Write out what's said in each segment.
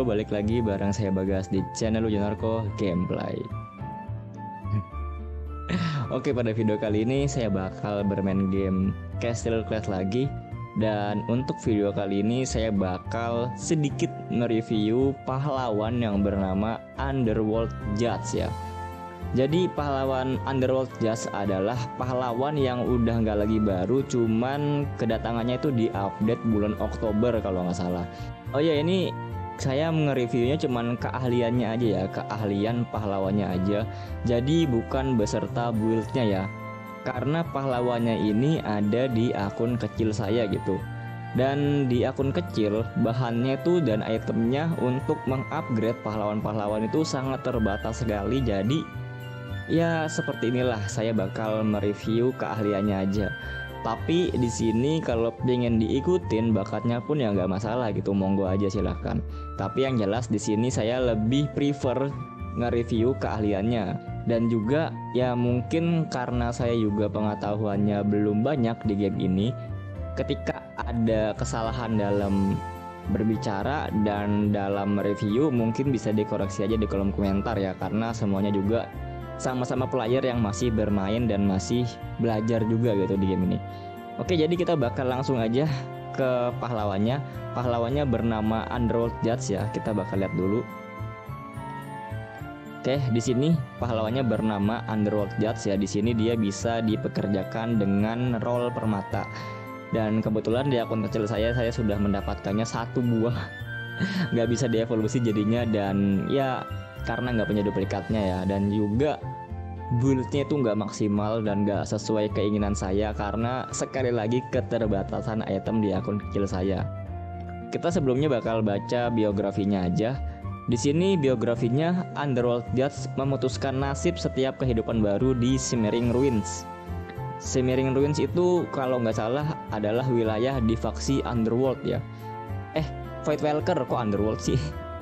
balik lagi bareng saya Bagas di channel Ujanarko Gameplay. Oke, pada video kali ini saya bakal bermain game Castle Clash lagi. Dan untuk video kali ini saya bakal sedikit mereview pahlawan yang bernama Underworld Judge ya. Jadi pahlawan Underworld Judge adalah pahlawan yang udah nggak lagi baru, cuman kedatangannya itu di update bulan Oktober kalau nggak salah. Oh ya, ini saya nge-reviewnya cuman keahliannya aja ya, keahlian pahlawannya aja. Jadi bukan beserta build-nya ya. Karena pahlawannya ini ada di akun kecil saya gitu. Dan di akun kecil bahannya tuh dan itemnya untuk mengupgrade pahlawan-pahlawan itu sangat terbatas sekali. Jadi ya seperti inilah saya bakal mereview keahliannya aja. Tapi di sini kalau pengen diikutin bakatnya pun ya nggak masalah gitu, monggo aja silahkan. Tapi yang jelas di sini saya lebih prefer nge-review keahliannya. Dan juga ya mungkin karena saya juga pengetahuannya belum banyak di game ini, ketika ada kesalahan dalam berbicara dan dalam review mungkin bisa dikoreksi aja di kolom komentar ya, karena semuanya juga sama-sama player yang masih bermain dan masih belajar juga gitu di game ini. Oke, jadi kita bakal langsung aja ke pahlawannya. Pahlawannya bernama Underworld Judge ya. Kita bakal lihat dulu. Oke, di sini pahlawannya bernama Underworld Judge ya. Di sini dia bisa dipekerjakan dengan role permata. Dan kebetulan di akun kecil saya sudah mendapatkannya satu buah. Nggak bisa dievolusi jadinya, dan ya karena nggak punya duplikatnya ya, dan juga build-nya itu nggak maksimal dan nggak sesuai keinginan saya karena sekali lagi keterbatasan item di akun kecil saya. Kita sebelumnya bakal baca biografinya aja. Di sini biografinya, Underworld Judge memutuskan nasib setiap kehidupan baru di Shimmering Ruins. Shimmering Ruins itu kalau nggak salah adalah wilayah di faksi Underworld ya. Voidwalker kok Underworld sih?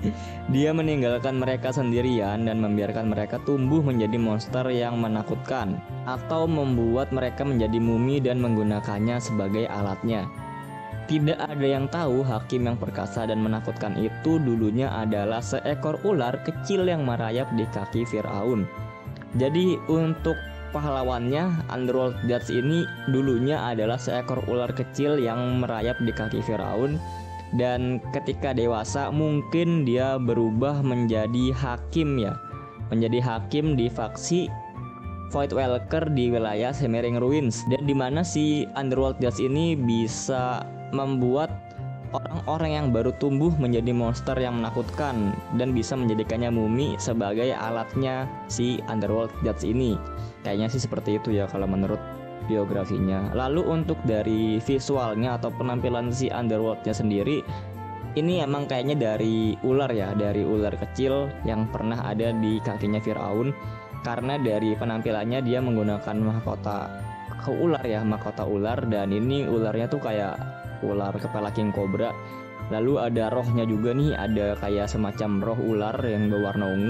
Dia meninggalkan mereka sendirian dan membiarkan mereka tumbuh menjadi monster yang menakutkan, atau membuat mereka menjadi mumi dan menggunakannya sebagai alatnya. Tidak ada yang tahu hakim yang perkasa dan menakutkan itu dulunya adalah seekor ular kecil yang merayap di kaki Firaun. Jadi untuk pahlawannya Underworld Judge ini dulunya adalah seekor ular kecil yang merayap di kaki Firaun. Dan ketika dewasa mungkin dia berubah menjadi hakim ya, menjadi hakim di faksi Voidwalker di wilayah Shimmering Ruins. Dan dimana si Underworld Judge ini bisa membuat orang-orang yang baru tumbuh menjadi monster yang menakutkan dan bisa menjadikannya mumi sebagai alatnya si Underworld Judge ini. Kayaknya sih seperti itu ya kalau menurut biografinya. Lalu untuk dari visualnya atau penampilan si Underworld-nya sendiri, ini emang kayaknya dari ular ya, dari ular kecil yang pernah ada di kakinya Firaun. Karena dari penampilannya dia menggunakan mahkota ular ya, mahkota ular, dan ini ularnya tuh kayak ular kepala king cobra. Lalu ada rohnya juga nih, ada kayak semacam roh ular yang berwarna ungu.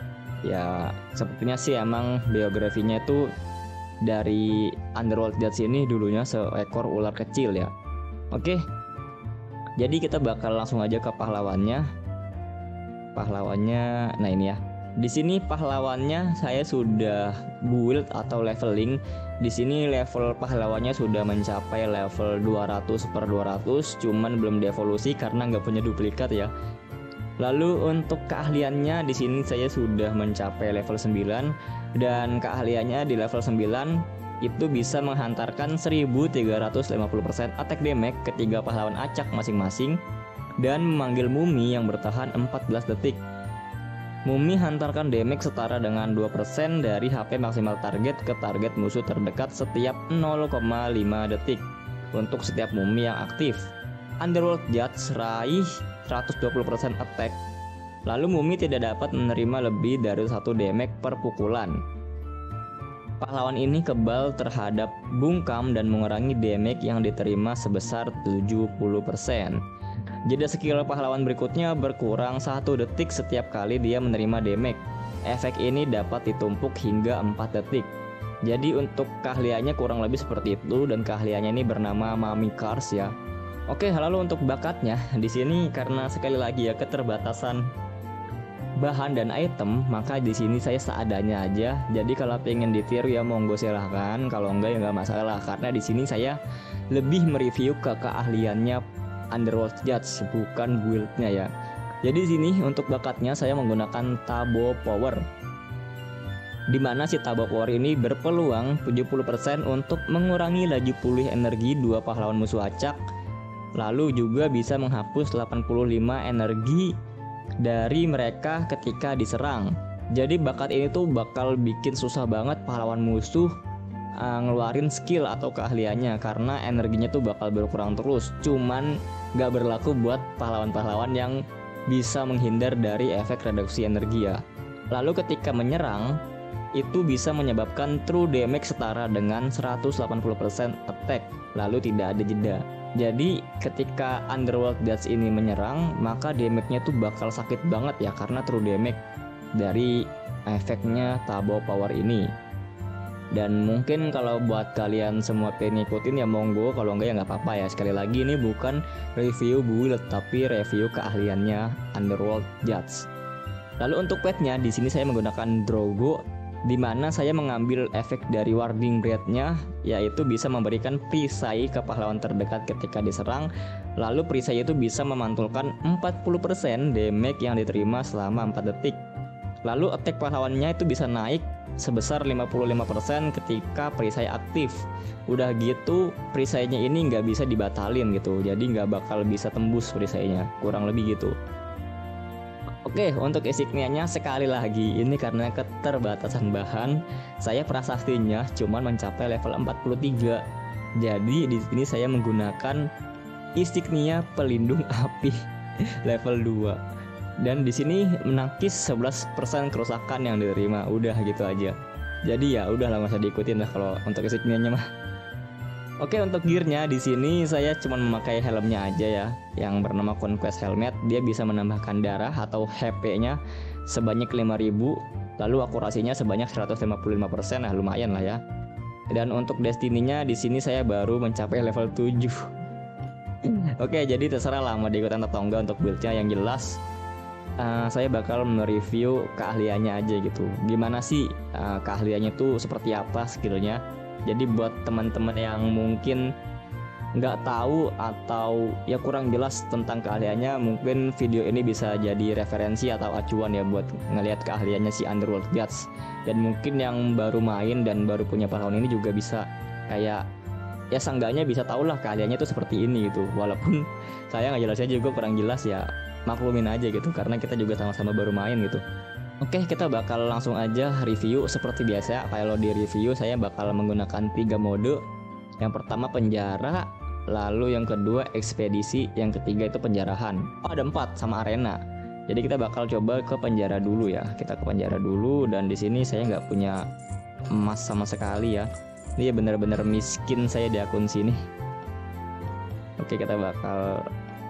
Ya sepertinya sih emang biografinya tuh dari Underworld Judge ini dulunya seekor ular kecil ya. Oke, jadi kita bakal langsung aja ke pahlawannya. Pahlawannya, nah ini ya. Di sini pahlawannya saya sudah build atau leveling. Di sini level pahlawannya sudah mencapai level 200/200, cuman belum dievolusi karena nggak punya duplikat ya. Lalu untuk keahliannya di sini saya sudah mencapai level 9, dan keahliannya di level 9 itu bisa menghantarkan 1350% attack damage ke 3 pahlawan acak masing-masing dan memanggil mumi yang bertahan 14 detik. Mumi hantarkan damage setara dengan 2% dari HP maksimal target ke target musuh terdekat setiap 0,5 detik untuk setiap mumi yang aktif. Underworld Judge raih 120% attack. Lalu mumi tidak dapat menerima lebih dari 1 damage per pukulan. Pahlawan ini kebal terhadap bungkam dan mengurangi damage yang diterima sebesar 70%. Jeda skill pahlawan berikutnya berkurang 1 detik setiap kali dia menerima damage. Efek ini dapat ditumpuk hingga 4 detik. Jadi untuk keahliannya kurang lebih seperti itu, dan keahliannya ini bernama Mami Cars ya. Oke, lalu untuk bakatnya di sini karena sekali lagi ya keterbatasan bahan dan item, maka di sini saya seadanya aja. Jadi kalau pengen ditiru ya monggo silahkan, kalau enggak ya nggak masalah. Karena di sini saya lebih mereview ke keahliannya Underworld Judge, bukan build-nya ya. Jadi di sini untuk bakatnya saya menggunakan Tabo Power, dimana si Tabo Power ini berpeluang 70% untuk mengurangi laju pulih energi 2 pahlawan musuh acak. Lalu juga bisa menghapus 85 energi dari mereka ketika diserang. Jadi bakat ini tuh bakal bikin susah banget pahlawan musuh ngeluarin skill atau keahliannya, karena energinya tuh bakal berkurang terus. Cuman gak berlaku buat pahlawan-pahlawan yang bisa menghindar dari efek reduksi energi ya. Lalu ketika menyerang itu bisa menyebabkan true damage setara dengan 180% attack, lalu tidak ada jeda. Jadi ketika Underworld Judge ini menyerang, maka damage-nya tuh bakal sakit banget ya, karena true damage dari efeknya Tabo Power ini. Dan mungkin kalau buat kalian semua pengen ngikutin ya monggo, kalau enggak ya nggak apa-apa ya. Sekali lagi ini bukan review build tapi review keahliannya Underworld Judge. Lalu untuk petnya di sini saya menggunakan Drogo, di mana saya mengambil efek dari Warding Breath-nya, yaitu bisa memberikan perisai ke pahlawan terdekat ketika diserang. Lalu perisai itu bisa memantulkan 40% damage yang diterima selama 4 detik. Lalu attack pahlawannya itu bisa naik sebesar 55% ketika perisai aktif. Udah gitu perisainya ini nggak bisa dibatalin gitu, jadi nggak bakal bisa tembus perisainya, kurang lebih gitu. Oke, untuk insignianya sekali lagi ini karena keterbatasan bahan, saya prasaktinya cuman mencapai level 43. Jadi di sini saya menggunakan insignia pelindung api level 2. Dan di sini menangkis 11% kerusakan yang diterima. Udah gitu aja. Jadi ya udah lah, nggak usah diikutin lah kalau untuk insignianya mah. Oke, untuk gearnya di sini saya cuma memakai helmnya aja ya, yang bernama Conquest Helmet. Dia bisa menambahkan darah atau HP-nya sebanyak 5000, lalu akurasinya sebanyak 155%. Nah, lumayan lah ya. Dan untuk destininya di sini saya baru mencapai level 7. Oke, jadi terserah lah mau diikutan atau enggak untuk build-nya. Yang jelas saya bakal mereview keahliannya aja gitu. Gimana sih keahliannya tuh seperti apa skillnya. Jadi buat teman-teman yang mungkin nggak tahu atau ya kurang jelas tentang keahliannya, mungkin video ini bisa jadi referensi atau acuan ya buat ngelihat keahliannya si Underworld Judge. Dan mungkin yang baru main dan baru punya pahlawan ini juga bisa kayak ya seenggaknya bisa tahu lah keahliannya tuh seperti ini gitu. Walaupun saya nggak jelasnya juga kurang jelas ya, maklumin aja gitu karena kita juga sama-sama baru main gitu. Oke, kita bakal langsung aja review seperti biasa. Kalau di review saya bakal menggunakan 3 mode. Yang pertama penjara, lalu yang kedua ekspedisi, yang ketiga itu penjarahan. Oh, ada 4 sama arena. Jadi kita bakal coba ke penjara dulu ya. Kita ke penjara dulu, dan di sini saya nggak punya emas sama sekali ya. Ini bener-bener miskin saya di akun sini. Oke, kita bakal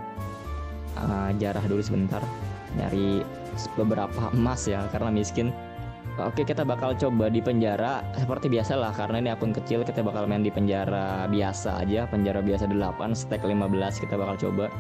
jarah dulu sebentar, nyari beberapa emas ya karena miskin. Oke, kita bakal coba di penjara seperti biasa lah, karena ini akun kecil. Kita bakal main di penjara biasa aja, penjara biasa 8 stack 15 kita bakal coba.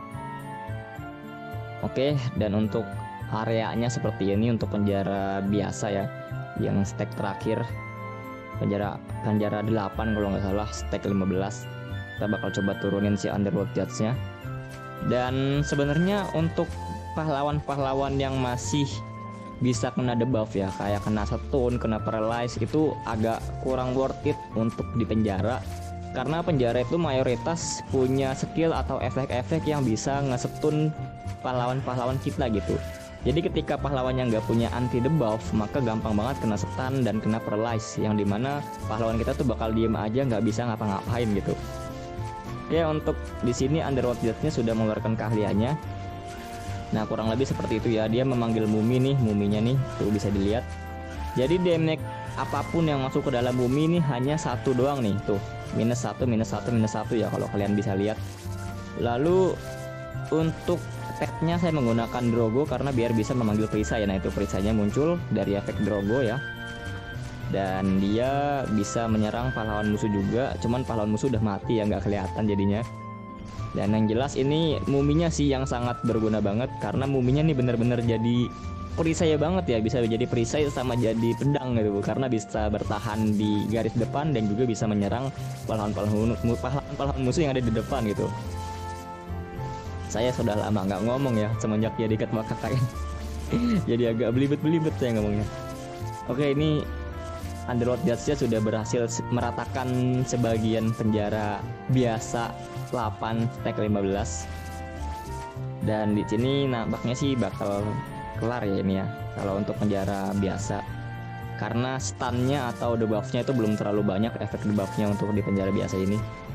Oke, dan untuk areanya seperti ini untuk penjara biasa ya, yang stack terakhir penjara 8 kalau nggak salah, stack 15. Kita bakal coba turunin si Underworld Judge-nya. Dan sebenarnya untuk pahlawan-pahlawan yang masih bisa kena debuff ya, kayak kena stun, kena paralyze, itu agak kurang worth it untuk di penjara. Karena penjara itu mayoritas punya skill atau efek-efek yang bisa nge-stun pahlawan-pahlawan kita gitu. Jadi ketika pahlawannya nggak punya anti debuff, maka gampang banget kena stun dan kena paralyze, yang dimana pahlawan kita tuh bakal diem aja, nggak bisa ngapa-ngapain gitu. Ya, untuk di sini Underworld Judge-nya sudah mengeluarkan keahliannya. Nah, kurang lebih seperti itu ya. Dia memanggil mumi nih, muminya nih, tuh bisa dilihat. Jadi damage apapun yang masuk ke dalam mumi ini hanya 1 doang nih, tuh. -1, -1 ya kalau kalian bisa lihat. Lalu untuk petnya saya menggunakan Drogo karena biar bisa memanggil perisai. Nah, itu perisainya muncul dari efek Drogo ya. Dan dia bisa menyerang pahlawan musuh juga, cuman pahlawan musuh udah mati ya, nggak kelihatan jadinya. Dan yang jelas ini muminya sih yang sangat berguna banget, karena muminya nih bener-bener jadi perisai banget ya, bisa jadi perisai sama jadi pedang gitu, karena bisa bertahan di garis depan dan juga bisa menyerang pahlawan-pahlawan musuh yang ada di depan gitu. Saya sudah lama nggak ngomong ya semenjak dia diikat sama kakaknya. Jadi agak belibet-belibet saya ngomongnya. Oke, ini Underworld Judge-nya sudah berhasil meratakan sebagian penjara biasa 8 stack 15. Dan di sini nampaknya sih bakal kelar ya ini ya kalau untuk penjara biasa, karena stunnya atau debuffnya itu belum terlalu banyak efek debuffnya untuk di penjara biasa ini.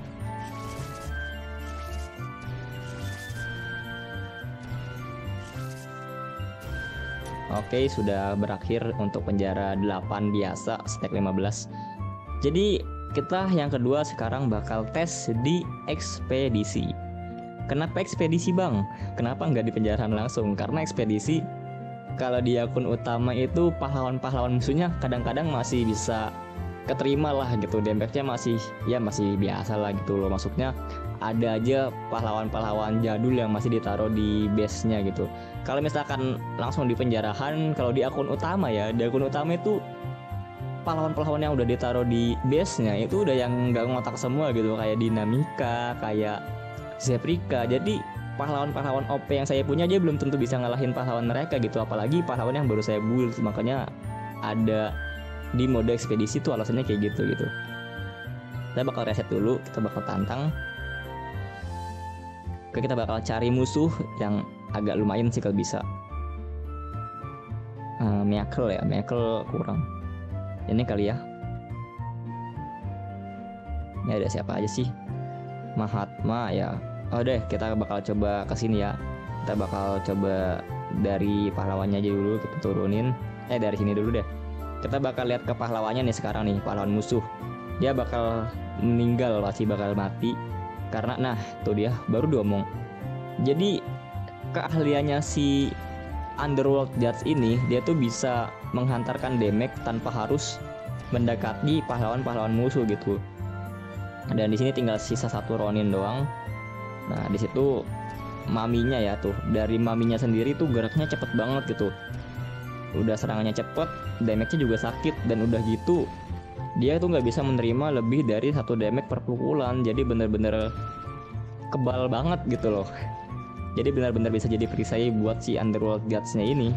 Oke, sudah berakhir untuk penjara 8 biasa stack 15. Jadi kita yang kedua sekarang bakal tes di ekspedisi. Kenapa ekspedisi bang? Kenapa nggak di penjara langsung? Karena ekspedisi kalau di akun utama itu pahlawan-pahlawan musuhnya kadang-kadang masih bisa keterima lah gitu, damage-nya masih biasa lah gitu loh. Maksudnya ada aja pahlawan-pahlawan jadul yang masih ditaruh di base-nya gitu. Kalau misalkan langsung di penjarahan, kalau di akun utama ya, di akun utama itu pahlawan-pahlawan yang udah ditaruh di base-nya itu udah yang nggak ngotak semua gitu, kayak Dinamika, kayak Zeprika. Jadi pahlawan-pahlawan OP yang saya punya aja belum tentu bisa ngalahin pahlawan mereka gitu, apalagi pahlawan yang baru saya build. Makanya ada di mode ekspedisi tuh alasannya kayak gitu. Kita bakal reset dulu, kita bakal tantang. Oke, kita bakal cari musuh yang agak lumayan sih kalau bisa. Miracle ya, Miracle kurang. Ini kali ya. Ini ada siapa aja sih? Mahatma ya. Oh deh, kita bakal coba kesini ya. Kita bakal coba dari pahlawannya aja dulu, kita turunin. Dari sini dulu deh. Kita bakal lihat ke pahlawannya nih sekarang nih, pahlawan musuh. Dia bakal meninggal, pasti bakal mati. Karena nah, tuh dia baru diomong. Jadi keahliannya si Underworld Judge ini, dia tuh bisa menghantarkan damage tanpa harus mendekati pahlawan-pahlawan musuh gitu. Dan di sini tinggal sisa satu Ronin doang. Nah, di situ maminya ya tuh. Dari maminya sendiri tuh geraknya cepet banget gitu. Udah serangannya cepet, damage-nya juga sakit, dan udah gitu dia tuh nggak bisa menerima lebih dari 1 damage per pukulan. Jadi bener-bener kebal banget gitu loh. Jadi benar-benar bisa jadi perisai buat si Underworld Judge-nya ini.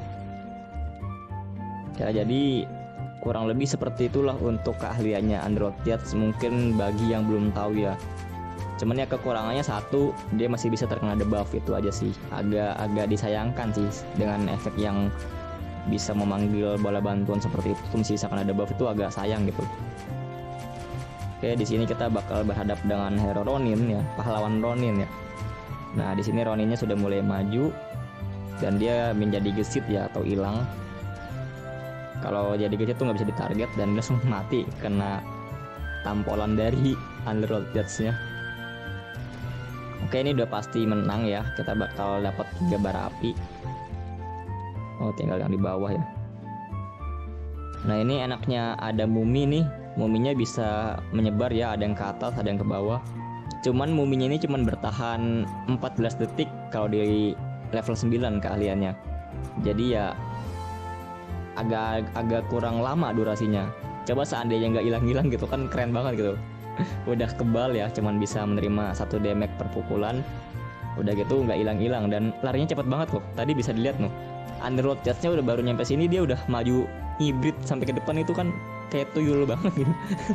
Ya, jadi kurang lebih seperti itulah untuk keahliannya Underworld Judge. Mungkin bagi yang belum tahu ya. Cuman ya kekurangannya satu, dia masih bisa terkena debuff, itu aja sih. Agak disayangkan sih dengan efek yang bisa memanggil bola bantuan seperti itu masih bisa kena debuff, itu agak sayang gitu. Oke, di sini kita bakal berhadap dengan hero Ronin ya, pahlawan Ronin ya. Nah, di sini Roninnya sudah mulai maju dan dia menjadi gesit ya atau hilang. Kalau jadi gesit tuh nggak bisa ditarget dan langsung mati kena tampolan dari Underworld Judge-nya. Oke, ini udah pasti menang ya. Kita bakal dapat 3 bara api. Oh, tinggal yang di bawah ya. Nah, ini enaknya ada mumi nih. Muminya bisa menyebar ya, ada yang ke atas, ada yang ke bawah. Cuman muminya ini cuman bertahan 14 detik kalau di level 9 keahliannya. Jadi ya agak kurang lama durasinya. Coba seandainya nggak hilang-hilang gitu kan keren banget gitu. Udah kebal ya, cuman bisa menerima 1 damage per pukulan. Udah gitu nggak hilang-hilang dan larinya cepet banget loh. Tadi bisa dilihat loh. Underworld Judge-nya udah baru nyampe sini dia udah maju hybrid sampai ke depan, itu kan kayak tuyul banget gitu.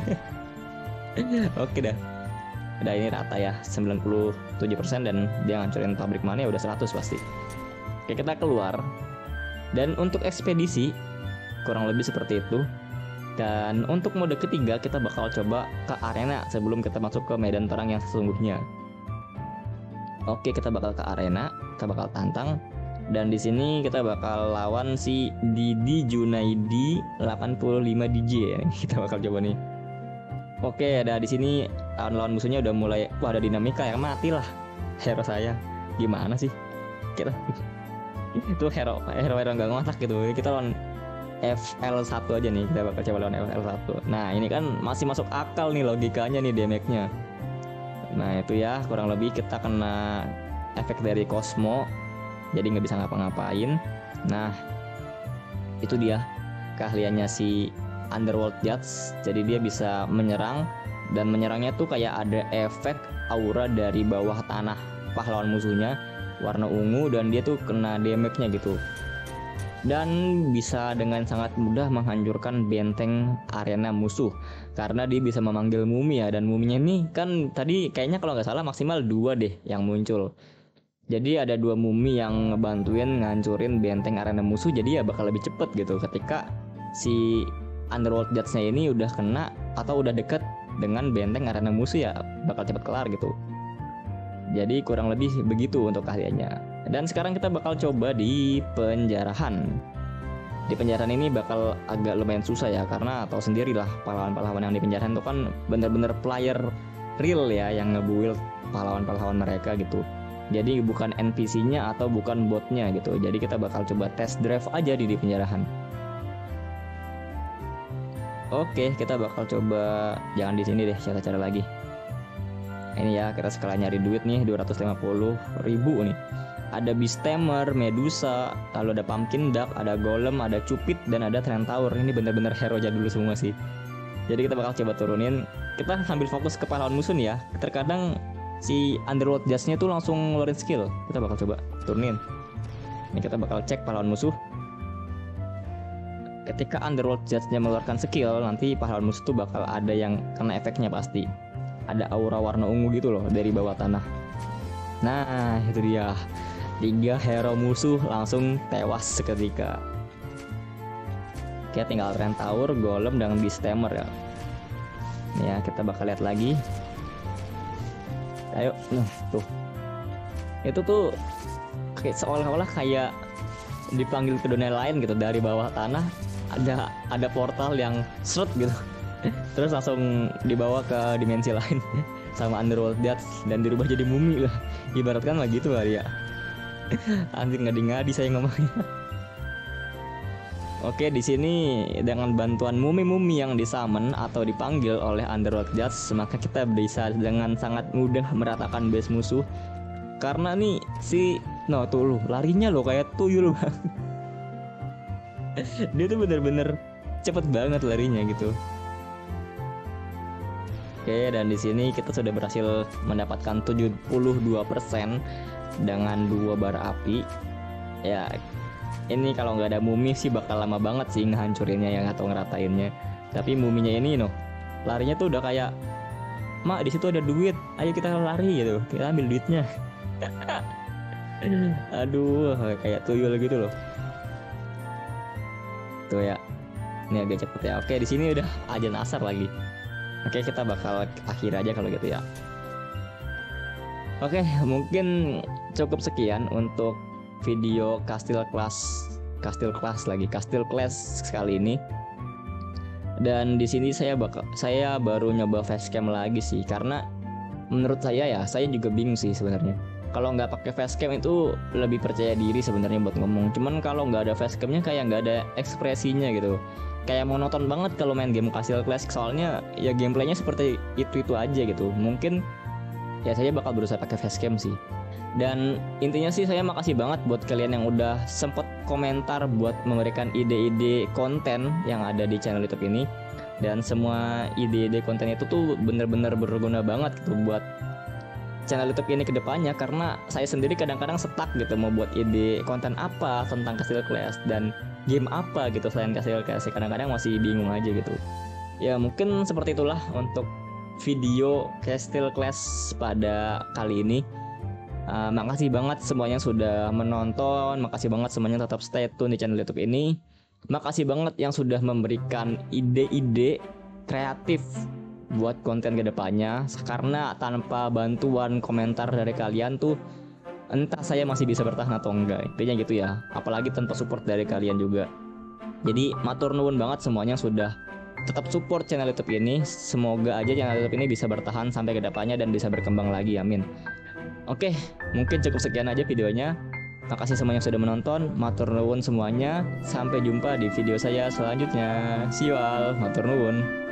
Oke dah. Udah ini rata ya 97% dan dia ngancurin pabrik mana ya udah 100 pasti. Oke, kita keluar. Dan untuk ekspedisi kurang lebih seperti itu. Dan untuk mode ketiga kita bakal coba ke arena sebelum kita masuk ke medan perang yang sesungguhnya. Oke, kita bakal ke arena, kita bakal tantang. Dan di sini kita bakal lawan si Didi Junaidi 85 DJ ya. Kita bakal coba nih. Oke, ada di sini lawan musuhnya udah mulai, wah ada Dinamika yang mati lah. Hero saya. Gimana sih? Kita itu hero enggak ngotak gitu. Kita lawan FL1 aja nih. Kita bakal coba lawan FL1. Nah, ini kan masih masuk akal nih logikanya nih damage-nya. Nah itu ya, kurang lebih kita kena efek dari Cosmo, jadi nggak bisa ngapa-ngapain. Nah itu dia keahliannya si Underworld Judge. Jadi dia bisa menyerang, dan menyerangnya tuh kayak ada efek aura dari bawah tanah pahlawan musuhnya warna ungu, dan dia tuh kena damage-nya gitu. Dan bisa dengan sangat mudah menghancurkan benteng arena musuh karena dia bisa memanggil mumi ya. Dan muminya ini kan tadi kayaknya kalau nggak salah maksimal 2 deh yang muncul. Jadi ada 2 mumi yang ngebantuin ngancurin benteng arena musuh, jadi ya bakal lebih cepet gitu ketika si Underworld Judge-nya ini udah kena atau udah deket dengan benteng arena musuh, ya bakal cepet kelar gitu. Jadi kurang lebih begitu untuk keahliannya. Dan sekarang kita bakal coba di penjarahan. Di penjarahan ini bakal agak lumayan susah ya, karena tahu sendirilah pahlawan-pahlawan yang di penjarahan itu kan bener-bener player real ya, yang nge-build pahlawan-pahlawan mereka gitu. Jadi bukan NPC-nya atau bukan botnya gitu. Jadi kita bakal coba test drive aja di penjarahan. Oke, kita bakal coba jangan di sini deh, cara lagi. Ini ya, kita sekalian nyari duit nih, 250.000 nih. Ada Beast Tamer, Medusa, lalu ada Pumpkin Duck, ada Golem, ada Cupid, dan ada Centaur. Ini bener-bener hero jadul semua sih. Jadi kita bakal coba turunin. Kita sambil fokus ke pahlawan musuh nih ya. Terkadang si Underworld Judge-nya tuh langsung ngeluarin skill. Kita bakal coba turunin. Ini kita bakal cek pahlawan musuh. Ketika Underworld Judge-nya mengeluarkan skill, nanti pahlawan musuh tuh bakal ada yang kena efeknya pasti. Ada aura warna ungu gitu loh dari bawah tanah. Nah itu dia, 3 hero musuh langsung tewas seketika. Oke, tinggal Centaur, Golem, dan Beast Tamer ya. Nih ya, kita bakal lihat lagi. Ayo, nah tuh. Itu tuh kayak seolah-olah kayak dipanggil ke dunia lain gitu. Dari bawah tanah ada portal yang seret gitu. Terus langsung dibawa ke dimensi lain sama Underworld Judge dan dirubah jadi mumi lah. Ibaratkan lah gitu kali ya. Anjir, ngadi-ngadi saya ngomongnya. Oke, di sini dengan bantuan mumi-mumi yang disummon atau dipanggil oleh Underworld Judge, maka kita bisa dengan sangat mudah meratakan base musuh. Karena nih si tuh lu larinya lo kayak tuyul banget. Dia tuh bener-bener cepet banget larinya gitu. Oke, dan di sini kita sudah berhasil mendapatkan 72% dengan 2 bara api. Ya, ini kalau nggak ada mumi sih bakal lama banget sih ngehancurinnya yang atau ngeratainnya. Tapi muminya ini larinya tuh udah kayak, "Mak, di situ ada duit, ayo kita lari," gitu. Kita ambil duitnya. Aduh, kayak tuyul gitu loh. Tuh ya. Ini agak cepet ya. Oke, di sini udah azan asar lagi. Oke, kita bakal akhir aja kalau gitu ya. Oke, mungkin cukup sekian untuk video Castle Clash kali ini. Dan di sini saya baru nyoba facecam lagi sih, karena menurut saya juga bingung sih sebenarnya. Kalau nggak pakai facecam itu lebih percaya diri sebenarnya buat ngomong. Cuman kalau nggak ada facecamnya kayak nggak ada ekspresinya gitu. Kayak monoton banget kalau main game Castle Clash, soalnya ya gameplaynya seperti itu aja gitu. Mungkin ya saya bakal berusaha pakai facecam sih. Dan intinya sih saya makasih banget buat kalian yang udah sempet komentar buat memberikan ide-ide konten yang ada di channel YouTube ini. Dan semua ide-ide konten itu tuh bener-bener berguna banget gitu buat channel YouTube ini ke depannya, karena saya sendiri kadang-kadang stuck gitu mau buat ide konten apa tentang Castle Clash dan game apa gitu selain Castle Clash. Kadang-kadang masih bingung aja gitu. Ya mungkin seperti itulah untuk video Castle Clash pada kali ini. Makasih banget semuanya sudah menonton. Makasih banget semuanya tetap stay tune di channel YouTube ini. Makasih banget yang sudah memberikan ide-ide kreatif buat konten kedepannya, karena tanpa bantuan komentar dari kalian tuh entah saya masih bisa bertahan atau enggak. Intinya gitu ya, apalagi tanpa support dari kalian juga. Jadi matur nuwun banget semuanya sudah tetap support channel YouTube ini. Semoga aja channel YouTube ini bisa bertahan sampai kedepannya dan bisa berkembang lagi, amin. Oke, mungkin cukup sekian aja videonya. Makasih semuanya sudah menonton. Matur nuwun semuanya. Sampai jumpa di video saya selanjutnya. See you all. Matur nuwun.